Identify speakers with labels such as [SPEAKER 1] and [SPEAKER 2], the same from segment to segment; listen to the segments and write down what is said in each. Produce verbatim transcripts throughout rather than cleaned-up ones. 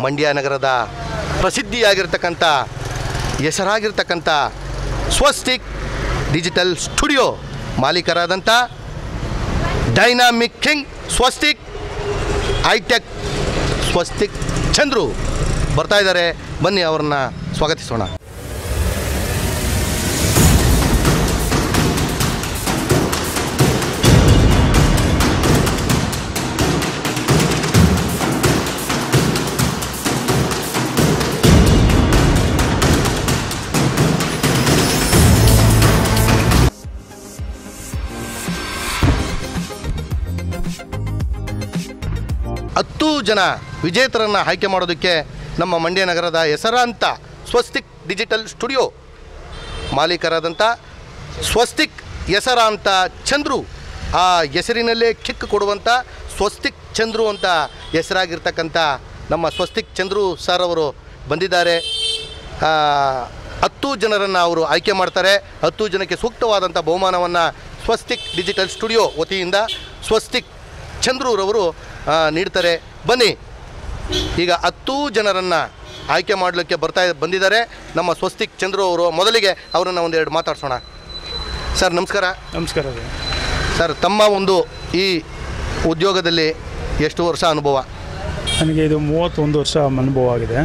[SPEAKER 1] ಮಂಡ್ಯ ನಗರದ ಪ್ರಸಿದ್ಧಿಯಾಗಿರ್ತಕ್ಕಂಥ ಹೆಸರಾಗಿರ್ತಕ್ಕಂಥ ಸ್ವಸ್ತಿಕ್ ಡಿಜಿಟಲ್ ಸ್ಟುಡಿಯೋ ಮಾಲೀಕರಾದಂಥ dynamic king Swastik hi-tech Swastik Chandru ಬರ್ತಾ ಇದ್ದಾರೆ. ಬನ್ನಿ ಅವ್ರನ್ನ ಸ್ವಾಗತಿಸೋಣ. ಹತ್ತು ಜನ ವಿಜೇತರನ್ನು ಆಯ್ಕೆ ಮಾಡೋದಕ್ಕೆ ನಮ್ಮ ಮಂಡ್ಯ ನಗರದ ಹೆಸರಾಂತ ಸ್ವಸ್ತಿಕ್ ಡಿಜಿಟಲ್ ಸ್ಟುಡಿಯೋ ಮಾಲೀಕರಾದಂಥ ಸ್ವಸ್ತಿಕ್ ಹೆಸರಾಂತ ಚಂದ್ರು, ಆ ಹೆಸರಿನಲ್ಲೇ ಕಿಕ್ ಕೊಡುವಂಥ ಸ್ವಸ್ತಿಕ್ ಚಂದ್ರು ಅಂತ ಹೆಸರಾಗಿರ್ತಕ್ಕಂಥ ನಮ್ಮ ಸ್ವಸ್ತಿಕ್ ಚಂದ್ರು ಸರ್ ಅವರು ಬಂದಿದ್ದಾರೆ. ಹತ್ತು ಜನರನ್ನು ಅವರು ಆಯ್ಕೆ ಮಾಡ್ತಾರೆ. ಹತ್ತು ಜನಕ್ಕೆ ಸೂಕ್ತವಾದಂಥ ಬಹುಮಾನವನ್ನು ಸ್ವಸ್ತಿಕ್ ಡಿಜಿಟಲ್ ಸ್ಟುಡಿಯೋ ವತಿಯಿಂದ ಸ್ವಸ್ತಿಕ್ ಚಂದ್ರೂರವರು ನೀಡ್ತಾರೆ. ಬನ್ನಿ, ಈಗ ಹತ್ತು ಜನರನ್ನು ಆಯ್ಕೆ ಮಾಡಲಿಕ್ಕೆ ಬರ್ತಾ ಬಂದಿದ್ದಾರೆ ನಮ್ಮ ಸ್ವಸ್ತಿಕ್ ಚಂದ್ರು ಅವರು. ಮೊದಲಿಗೆ ಅವರನ್ನು ಒಂದೆರಡು ಮಾತಾಡ್ಸೋಣ. ಸರ್ ನಮಸ್ಕಾರ.
[SPEAKER 2] ನಮಸ್ಕಾರ
[SPEAKER 1] ಸರ್, ತಮ್ಮ ಒಂದು ಈ ಉದ್ಯೋಗದಲ್ಲಿ ಎಷ್ಟು ವರ್ಷ ಅನುಭವ?
[SPEAKER 2] ನನಗೆ ಇದು ಮೂವತ್ತೊಂದು ವರ್ಷ ಅನುಭವ ಆಗಿದೆ.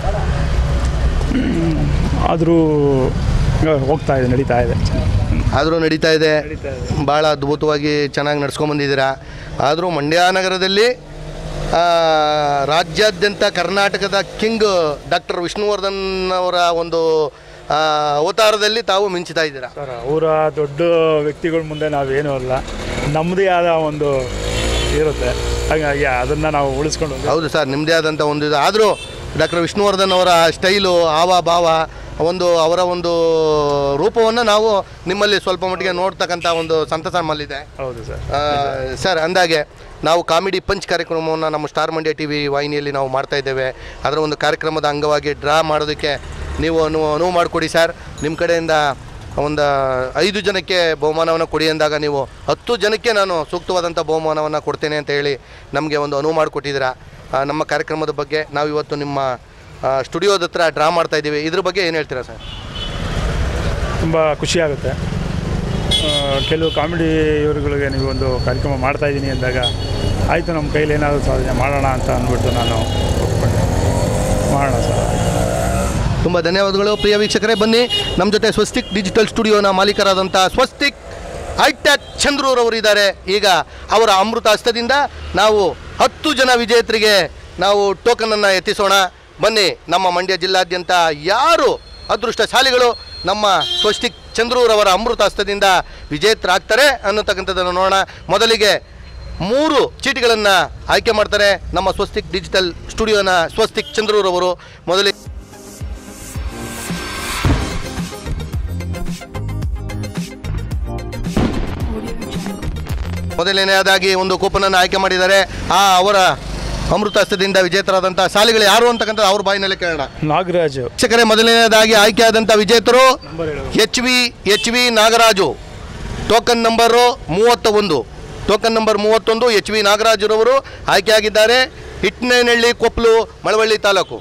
[SPEAKER 2] ಆದರೂ ಹೋಗ್ತಾ ಇದೆ, ನಡೀತಾ ಇದೆ.
[SPEAKER 1] ಆದರೂ ನಡೀತಾ ಇದೆ, ಭಾಳ ಅದ್ಭುತವಾಗಿ ಚೆನ್ನಾಗಿ ನಡ್ಸ್ಕೊಂಬಂದಿದ್ದೀರಾ. ಆದರೂ ಮಂಡ್ಯ ನಗರದಲ್ಲಿ ರಾಜ್ಯಾದ್ಯಂತ ಕರ್ನಾಟಕದ ಕಿಂಗ್ ಡಾಕ್ಟರ್ ವಿಷ್ಣುವರ್ಧನ್ ಅವರ ಒಂದು ಅವತಾರದಲ್ಲಿ ತಾವು ಮಿಂಚ್ತಾ ಇದ್ದೀರಾ.
[SPEAKER 2] ಸರ್, ಅವರ ದೊಡ್ಡ ವ್ಯಕ್ತಿಗಳ ಮುಂದೆ ನಾವೇನೂ ಅಲ್ಲ, ನಮ್ಮದೇ ಆದ ಒಂದು ಇರುತ್ತೆ, ಹಾಗಾಗಿ ಅದನ್ನು ನಾವು ಉಳಿಸ್ಕೊಂಡು.
[SPEAKER 1] ಹೌದು ಸರ್, ನಿಮ್ಮದೇ ಆದಂಥ ಒಂದು ಇದು. ಆದರೂ ಡಾಕ್ಟರ್ ವಿಷ್ಣುವರ್ಧನ್ ಅವರ ಸ್ಟೈಲು, ಹಾವ ಭಾವ, ಒಂದು ಅವರ ಒಂದು ರೂಪವನ್ನು ನಾವು ನಿಮ್ಮಲ್ಲಿ ಸ್ವಲ್ಪ ಮಟ್ಟಿಗೆ ನೋಡ್ತಕ್ಕಂಥ ಒಂದು ಸಂತಸ ನಮ್ಮಲ್ಲಿದೆ.
[SPEAKER 2] ಹೌದು ಸರ್.
[SPEAKER 1] ಸರ್, ಅಂದಾಗೆ ನಾವು ಕಾಮಿಡಿ ಪಂಚ್ ಕಾರ್ಯಕ್ರಮವನ್ನು ನಮ್ಮ ಸ್ಟಾರ್ ಮಂಡ್ಯ ಟಿ ವಿ ವಾಹಿನಿಯಲ್ಲಿ ನಾವು ಮಾಡ್ತಾ ಇದ್ದೇವೆ. ಅದರ ಒಂದು ಕಾರ್ಯಕ್ರಮದ ಅಂಗವಾಗಿ ಡ್ರಾ ಮಾಡೋದಕ್ಕೆ ನೀವು ಅನು ಅನುವು ಮಾಡಿಕೊಡಿ ಸರ್. ನಿಮ್ಮ ಕಡೆಯಿಂದ ಒಂದು ಐದು ಜನಕ್ಕೆ ಬಹುಮಾನವನ್ನು ಕೊಡಿ ಅಂದಾಗ ನೀವು ಹತ್ತು ಜನಕ್ಕೆ ನಾನು ಸೂಕ್ತವಾದಂಥ ಬಹುಮಾನವನ್ನು ಕೊಡ್ತೇನೆ ಅಂತ ಹೇಳಿ ನಮಗೆ ಒಂದು ಅನುವು ಮಾಡಿಕೊಟ್ಟಿದ್ದೀರಾ. ನಮ್ಮ ಕಾರ್ಯಕ್ರಮದ ಬಗ್ಗೆ ನಾವು ಇವತ್ತು ನಿಮ್ಮ ಸ್ಟುಡಿಯೋದ ಹತ್ರ ಡ್ರಾ ಮಾಡ್ತಾಯಿದ್ದೀವಿ. ಇದ್ರ ಬಗ್ಗೆ ಏನು ಹೇಳ್ತೀರಾ ಸರ್?
[SPEAKER 2] ತುಂಬ ಖುಷಿಯಾಗುತ್ತೆ. ಕೆಲವು ಕಾಮಿಡಿ ಇವರುಗಳಿಗೆ ನೀವು ಒಂದು ಕಾರ್ಯಕ್ರಮ ಮಾಡ್ತಾಯಿದ್ದೀನಿ ಅಂದಾಗ ಆಯಿತು, ನಮ್ಮ ಕೈಲಿ ಏನಾದರೂ ಸಾಧನೆ ಮಾಡೋಣ ಅಂತ ಅಂದ್ಬಿಟ್ಟು ನಾನು ಒಪ್ಕೊಂಡೆ. ಮಾಡೋಣ ಸರ್.
[SPEAKER 1] ತುಂಬ ಧನ್ಯವಾದಗಳು. ಪ್ರಿಯ ವೀಕ್ಷಕರೇ, ಬನ್ನಿ ನಮ್ಮ ಜೊತೆ ಸ್ವಸ್ತಿಕ್ ಡಿಜಿಟಲ್ ಸ್ಟುಡಿಯೋನ ಮಾಲೀಕರಾದಂಥ ಸ್ವಸ್ತಿಕ್ ಹೈಟೆಕ್ ಚಂದ್ರೂರವರು ಇದ್ದಾರೆ. ಈಗ ಅವರ ಅಮೃತ ಹಸ್ತದಿಂದ ನಾವು ಹತ್ತು ಜನ ವಿಜೇತರಿಗೆ ನಾವು ಟೋಕನನ್ನು ಎತ್ತಿಸೋಣ. ಬನ್ನಿ, ನಮ್ಮ ಮಂಡ್ಯ ಜಿಲ್ಲಾದ್ಯಂತ ಯಾರು ಅದೃಷ್ಟಶಾಲಿಗಳು ನಮ್ಮ ಸ್ವಸ್ತಿಕ್ ಚಂದ್ರೂರವರ ಅಮೃತ ಹಸ್ತದಿಂದ ವಿಜೇತರಾಗ್ತಾರೆ ಅನ್ನತಕ್ಕಂಥದ್ದನ್ನು ನೋಡೋಣ. ಮೊದಲಿಗೆ ಮೂರು ಚೀಟಿಗಳನ್ನು ಆಯ್ಕೆ ಮಾಡ್ತಾರೆ ನಮ್ಮ ಸ್ವಸ್ತಿಕ್ ಡಿಜಿಟಲ್ ಸ್ಟುಡಿಯೋನ ಸ್ವಸ್ತಿಕ್ ಚಂದ್ರೂರವರು. ಮೊದಲಿಗೆ ಮೊದಲನೆಯದಾಗಿ ಒಂದು ಕೂಪನನ್ನು ಆಯ್ಕೆ ಮಾಡಿದ್ದಾರೆ. ಆ ಅವರ ಅಮೃತ ಹಸ್ತದಿಂದ ವಿಜೇತರಾದಂಥ ಶಾಲೆಗಳು ಯಾರು ಅಂತಕ್ಕಂಥ ಅವ್ರ ಬಾಯಿನಲ್ಲಿ ಕೇಳೋಣ.
[SPEAKER 2] ನಾಗರಾಜು.
[SPEAKER 1] ಶಿಕ್ಷಕರೇ, ಮೊದಲನೇದಾಗಿ ಆಯ್ಕೆಯಾದಂಥ ವಿಜೇತರು H V H V Nagaraju, token number ಮೂವತ್ತ ಒಂದು ಟೋಕನ್ ನಂಬರ್ ಮೂವತ್ತೊಂದು ಎಚ್ ವಿ ನಾಗರಾಜುರವರು ಆಯ್ಕೆಯಾಗಿದ್ದಾರೆ. Hitnenahalli, Koppalu, Malavalli taluk.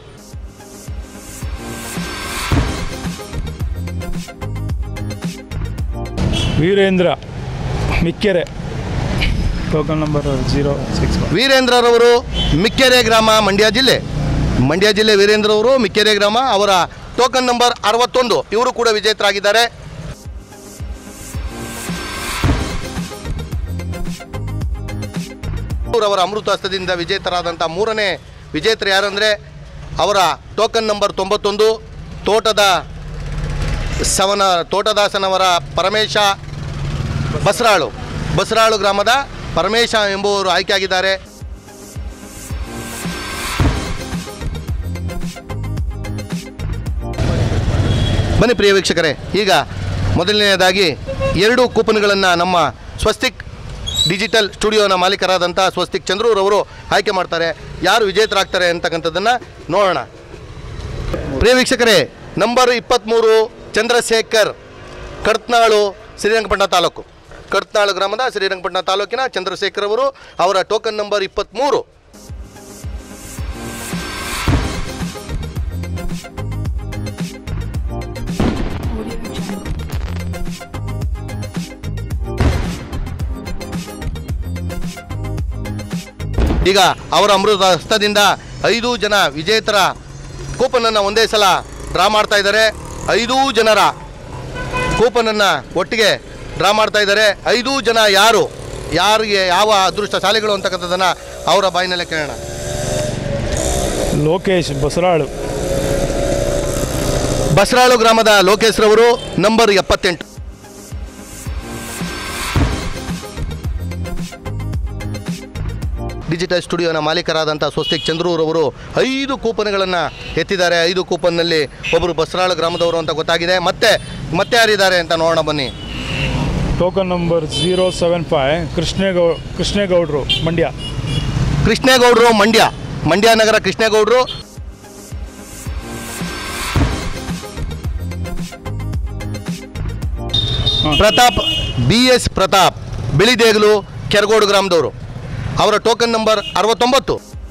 [SPEAKER 2] Veerendra Mikkere, token number zero six.
[SPEAKER 1] ವೀರೇಂದ್ರರವರು ಮಿಕ್ಕೆರೆ ಗ್ರಾಮ, ಮಂಡ್ಯ ಜಿಲ್ಲೆ. ಮಂಡ್ಯ ಜಿಲ್ಲೆ ವೀರೇಂದ್ರವರು ಮಿಕ್ಕೆರೆ ಗ್ರಾಮ. ಅವರ ಟೋಕನ್ ನಂಬರ್ ಅರವತ್ತೊಂದು. ಇವರು ಕೂಡ ವಿಜೇತರಾಗಿದ್ದಾರೆ. ಅವರ ಅಮೃತ ಹಸ್ತದಿಂದ ವಿಜೇತರಾದಂಥ ಮೂರನೇ ವಿಜೇತರು ಯಾರಂದರೆ ಅವರ ಟೋಕನ್ ನಂಬರ್ ತೊಂಬತ್ತೊಂದು, ತೋಟದ ಸವನ ತೋಟದಾಸನವರ ಪರಮೇಶ ಬಸರಾಳು ಬಸರಾಳು ಗ್ರಾಮದ ಪರಮೇಶ ಎಂಬುವರು ಆಯ್ಕೆಯಾಗಿದ್ದಾರೆ. ಬನ್ನಿ ಪ್ರಿಯ ವೀಕ್ಷಕರೇ, ಈಗ ಮೊದಲನೆಯದಾಗಿ ಎರಡು ಕೂಪನ್ಗಳನ್ನು ನಮ್ಮ ಸ್ವಸ್ತಿಕ್ ಡಿಜಿಟಲ್ ಸ್ಟುಡಿಯೋನ ಮಾಲೀಕರಾದಂಥ ಸ್ವಸ್ತಿಕ್ ಚಂದ್ರೂರವರು ಆಯ್ಕೆ ಮಾಡ್ತಾರೆ. ಯಾರು ವಿಜೇತರಾಗ್ತಾರೆ ಅಂತಕ್ಕಂಥದ್ದನ್ನು ನೋಡೋಣ. ಪ್ರಿಯ ವೀಕ್ಷಕರೇ, ನಂಬರ್ ಇಪ್ಪತ್ತ್ಮೂರು ಚಂದ್ರಶೇಖರ್, ಕಡ್ತ್ನಾಳು, ಶ್ರೀರಂಗಪಟ್ಟಣ ತಾಲೂಕು. ಕಡ್ತ್ನಾಳು ಗ್ರಾಮದ ಶ್ರೀರಂಗಪಟ್ಟಣ ತಾಲೂಕಿನ ಚಂದ್ರಶೇಖರ್ ಅವರು ಅವರ ಟೋಕನ್ ನಂಬರ್ ಇಪ್ಪತ್ತ್ಮೂರು. ಈಗ ಅವರ ಅಮೃತ ಹಸ್ತದಿಂದ ಐದು ಜನ ವಿಜೇತರ ಕೂಪನನ್ನು ಒಂದೇ ಸಲ ಡ್ರಾ ಮಾಡ್ತಾ ಇದ್ದಾರೆ. ಐದೂ ಜನರ ಕೂಪನನ್ನು ಒಟ್ಟಿಗೆ ಡ್ರಾ ಮಾಡ್ತಾ ಇದ್ದಾರೆ. ಐದೂ ಜನ ಯಾರು ಯಾರಿಗೆ ಯಾವ ಅದೃಷ್ಟಶಾಲಿಗಳು ಅಂತಕ್ಕಂಥದ್ದನ್ನು ಅವರ ಬಾಯಿನಲ್ಲೇ ಕೇಳೋಣ.
[SPEAKER 2] ಲೋಕೇಶ್ ಬಸರಾಳು.
[SPEAKER 1] ಬಸರಾಳು ಗ್ರಾಮದ ಲೋಕೇಶ್ ರವರು ನಂಬರ್ ಎಪ್ಪತ್ತೆಂಟು. ಡಿಜಿಟಲ್ ಸ್ಟುಡಿಯೋನ ಮಾಲೀಕರಾದಂಥ ಸ್ವಸ್ತಿಕ್ ಚಂದ್ರೂರವರು ಐದು ಕೂಪನ್ಗಳನ್ನು ಎತ್ತಿದ್ದಾರೆ. ಐದು ಕೂಪನ್ನಲ್ಲಿ ಒಬ್ಬರು ಬಸರಾಳು ಗ್ರಾಮದವರು ಅಂತ ಗೊತ್ತಾಗಿದೆ. ಮತ್ತೆ ಮತ್ತೆ ಯಾರಿದ್ದಾರೆ ಅಂತ ನೋಡೋಣ ಬನ್ನಿ.
[SPEAKER 2] Token number zero seven five ಕೃಷ್ಣೇಗೌ ಕೃಷ್ಣೇಗೌಡರು ಮಂಡ್ಯ.
[SPEAKER 1] ಕೃಷ್ಣೇಗೌಡರು ಮಂಡ್ಯ ಮಂಡ್ಯ ನಗರ ಕೃಷ್ಣೇಗೌಡರು. ಪ್ರತಾಪ್ ಬಿ ಎಸ್ ಪ್ರತಾಪ್ ಬಿಳಿದೇಗಲು ಕೆರಗೋಡು ಗ್ರಾಮದವರು. ಅವರ ಟೋಕನ್ ನಂಬರ್ ಅರವತ್ತೊಂಬತ್ತು.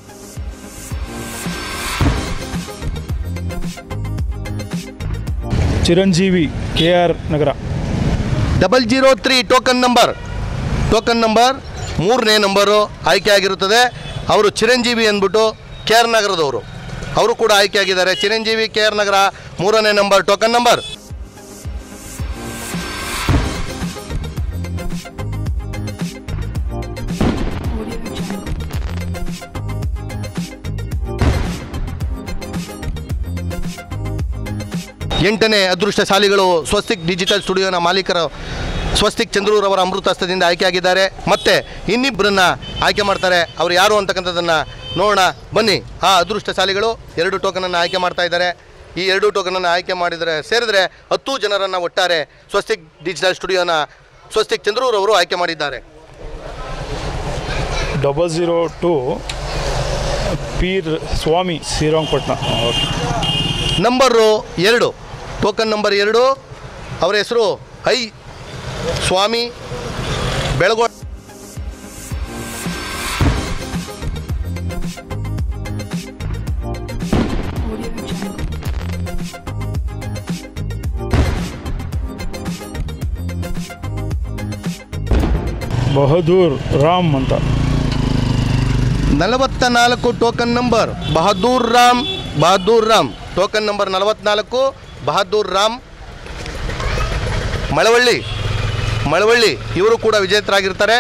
[SPEAKER 2] Chiranjeevi K R Nagar.
[SPEAKER 1] Double zero three token number token number ಮೂರನೇ ನಂಬರು ಆಯ್ಕೆ ಆಗಿರುತ್ತದೆ. ಅವರು ಚಿರಂಜೀವಿ ಅಂದ್ಬಿಟ್ಟು ಕೆ ಆರ್ ನಗರದವರು. ಅವರು ಕೂಡ ಆಯ್ಕೆ ಆಗಿದ್ದಾರೆ. ಚಿರಂಜೀವಿ ಕೆ ಆರ್ ನಗರ ಮೂರನೇ ನಂಬರ್ ಟೋಕನ್ ನಂಬರ್. ಎಂಟನೇ ಅದೃಷ್ಟಶಾಲಿಗಳು ಸ್ವಸ್ತಿಕ್ ಡಿಜಿಟಲ್ ಸ್ಟುಡಿಯೋನ ಮಾಲೀಕರು ಸ್ವಸ್ತಿಕ್ ಚಂದ್ರೂರವರ ಅಮೃತಹಸ್ತದಿಂದ ಆಯ್ಕೆಯಾಗಿದ್ದಾರೆ. ಮತ್ತೆ ಇನ್ನಿಬ್ಬರನ್ನ ಆಯ್ಕೆ ಮಾಡ್ತಾರೆ. ಅವರು ಯಾರು ಅಂತಕ್ಕಂಥದ್ದನ್ನು ನೋಡೋಣ ಬನ್ನಿ. ಆ ಅದೃಷ್ಟಶಾಲಿಗಳು ಎರಡು ಟೋಕನನ್ನು ಆಯ್ಕೆ ಮಾಡ್ತಾ ಇದ್ದಾರೆ. ಈ ಎರಡು ಟೋಕನನ್ನು ಆಯ್ಕೆ ಮಾಡಿದರೆ ಸೇರಿದರೆ ಹತ್ತು ಜನರನ್ನು ಒಟ್ಟಾರೆ ಸ್ವಸ್ತಿಕ್ ಡಿಜಿಟಲ್ ಸ್ಟುಡಿಯೋನ ಸ್ವಸ್ತಿಕ್ ಚಂದ್ರೂರವರು ಆಯ್ಕೆ ಮಾಡಿದ್ದಾರೆ.
[SPEAKER 2] Double zero two Peer Swamy Srirangapatna. Okay.
[SPEAKER 1] Number ಎರಡು ಟೋಕನ್ ನಂಬರ್ ಎರಡು. ಅವರ ಹೆಸರು ಐ ಸ್ವಾಮಿ ಬೆಳಗೋ.
[SPEAKER 2] ಬಹದ್ದೂರ್ ರಾಮ್ ಅಂತ.
[SPEAKER 1] ನಲವತ್ತ ನಾಲ್ಕು token number Bahadur Ram Bahadur Ram token number ನಲವತ್ನಾಲ್ಕು ಬಹದ್ದೂರ್ ರಾಮ್ ಮಳವಳ್ಳಿ ಮಳವಳ್ಳಿ ಇವರು ಕೂಡ ವಿಜೇತರಾಗಿರ್ತಾರೆ.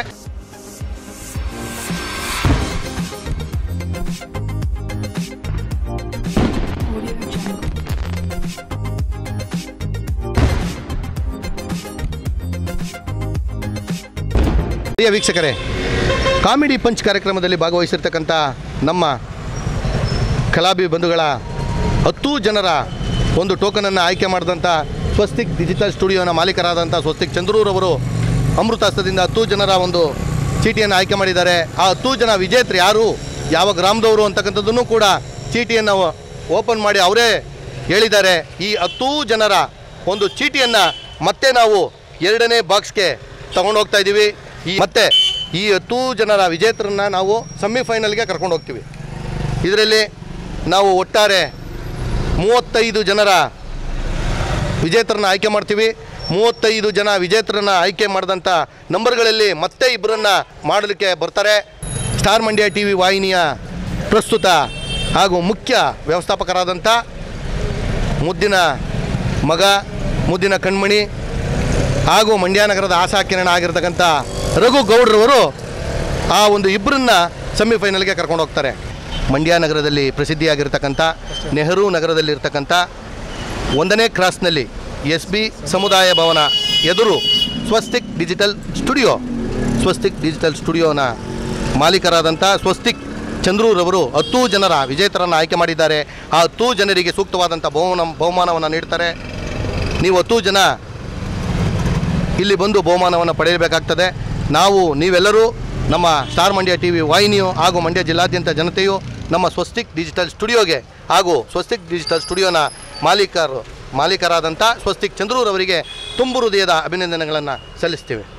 [SPEAKER 1] ಪ್ರಿಯ ವೀಕ್ಷಕರೇ, ಕಾಮಿಡಿ ಪಂಚ್ ಕಾರ್ಯಕ್ರಮದಲ್ಲಿ ಭಾಗವಹಿಸಿರ್ತಕ್ಕಂಥ ನಮ್ಮ ಕಲಾಭಿ ಬಂಧುಗಳ ಹತ್ತು ಜನರ ಒಂದು ಟೋಕನನ್ನು ಆಯ್ಕೆ ಮಾಡಿದಂಥ ಸ್ವಸ್ತಿಕ್ ಡಿಜಿಟಲ್ ಸ್ಟುಡಿಯೋನ ಮಾಲೀಕರಾದಂಥ ಸ್ವಸ್ತಿಕ್ ಚಂದ್ರೂರವರು ಅಮೃತಹಸ್ತದಿಂದ ಹತ್ತು ಜನರ ಒಂದು ಚೀಟಿಯನ್ನು ಆಯ್ಕೆ ಮಾಡಿದ್ದಾರೆ. ಆ ಹತ್ತು ಜನ ವಿಜೇತರು ಯಾರು, ಯಾವ ಗ್ರಾಮದವರು ಅಂತಕ್ಕಂಥದ್ದನ್ನು ಕೂಡ ಚೀಟಿಯನ್ನು ಓಪನ್ ಮಾಡಿ ಅವರೇ ಹೇಳಿದ್ದಾರೆ. ಈ ಹತ್ತು ಜನರ ಒಂದು ಚೀಟಿಯನ್ನು ಮತ್ತೆ ನಾವು ಎರಡನೇ ಬಾಕ್ಸ್ಗೆ ತಗೊಂಡು ಹೋಗ್ತಾ ಇದ್ದೀವಿ. ಈ ಮತ್ತೆ ಈ ಹತ್ತು ಜನರ ವಿಜೇತರನ್ನು ನಾವು ಸೆಮಿಫೈನಲ್ಗೆ ಕರ್ಕೊಂಡು ಹೋಗ್ತೀವಿ. ಇದರಲ್ಲಿ ನಾವು ಒಟ್ಟಾರೆ ಮೂವತ್ತೈದು ಜನರ ವಿಜೇತರನ್ನು ಆಯ್ಕೆ ಮಾಡ್ತೀವಿ. ಮೂವತ್ತೈದು ಜನ ವಿಜೇತರನ್ನು ಆಯ್ಕೆ ಮಾಡಿದಂಥ ನಂಬರ್ಗಳಲ್ಲಿ ಮತ್ತೆ ಇಬ್ಬರನ್ನು ಮಾಡಲಿಕ್ಕೆ ಬರ್ತಾರೆ. ಸ್ಟಾರ್ ಮಂಡ್ಯ ಟಿ ವಿ ವಾಹಿನಿಯ ಪ್ರಸ್ತುತ ಹಾಗೂ ಮುಖ್ಯ ವ್ಯವಸ್ಥಾಪಕರಾದಂಥ ಮುದ್ದಿನ ಮಗ, ಮುದ್ದಿನ ಕಣ್ಮಣಿ ಹಾಗೂ ಮಂಡ್ಯ ನಗರದ ಆಶಾಕಿರಣ ಆಗಿರ್ತಕ್ಕಂಥ ರಘು ಗೌಡ್ರವರು ಆ ಒಂದು ಇಬ್ಬರನ್ನ ಸೆಮಿಫೈನಲ್ಗೆ ಕರ್ಕೊಂಡು ಹೋಗ್ತಾರೆ. ಮಂಡ್ಯ ನಗರದಲ್ಲಿ ಪ್ರಸಿದ್ಧಿಯಾಗಿರ್ತಕ್ಕಂಥ ನೆಹರು ನಗರದಲ್ಲಿರ್ತಕ್ಕಂಥ ಒಂದನೇ ಕ್ರಾಸ್ನಲ್ಲಿ ಎಸ್ ಬಿ ಸಮುದಾಯ ಭವನ ಎದುರು Swastik digital studio Swastik digital ಸ್ಟುಡಿಯೋನ ಮಾಲೀಕರಾದಂಥ ಸ್ವಸ್ತಿಕ್ ಚಂದ್ರೂರವರು ಹತ್ತು ಜನರ ವಿಜೇತರನ್ನು ಆಯ್ಕೆ ಮಾಡಿದ್ದಾರೆ. ಆ ಹತ್ತು ಜನರಿಗೆ ಸೂಕ್ತವಾದಂಥ ಬಹುಮಾನ ಬಹುಮಾನವನ್ನು ನೀಡ್ತಾರೆ. ನೀವು ಹತ್ತು ಜನ ಇಲ್ಲಿ ಬಂದು ಬಹುಮಾನವನ್ನು ಪಡೆಯಬೇಕಾಗ್ತದೆ. ನಾವು ನೀವೆಲ್ಲರೂ ನಮ್ಮ ಸ್ಟಾರ್ ಮಂಡ್ಯ ಟಿ ವಿ ವಾಹಿನಿಯು ಹಾಗೂ ಮಂಡ್ಯ ಜಿಲ್ಲಾದ್ಯಂತ ಜನತೆಯು ನಮ್ಮ ಸ್ವಸ್ತಿಕ್ ಡಿಜಿಟಲ್ ಸ್ಟುಡಿಯೋಗೆ ಹಾಗೂ ಸ್ವಸ್ತಿಕ್ ಡಿಜಿಟಲ್ ಸ್ಟುಡಿಯೋನ ಮಾಲೀಕರು ಮಾಲೀಕರಾದಂಥ ಸ್ವಸ್ತಿಕ್ ಚಂದ್ರೂರವರಿಗೆ ತುಂಬು ಹೃದಯದ ಅಭಿನಂದನೆಗಳನ್ನು ಸಲ್ಲಿಸ್ತೀವಿ.